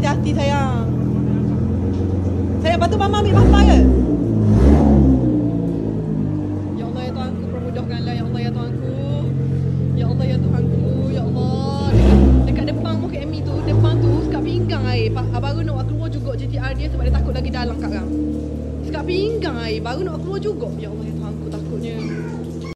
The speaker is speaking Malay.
hati-hati sayang. Sayang, lepas tu Mama ambil bapa ke? Ya Allah ya Tuhanku, permudahkanlah ya Allah ya Tuhanku. Ya Allah ya Tuhanku, ya Allah. Dekat depan Bukit Emi tu, depan tu sekat pinggang air. Baru nak keluar juga JTR dia sebab dia takut lagi dalam kat orang. Sekat pinggang air, baru nak keluar juga. Ya Allah ya Tuhanku, takutnya.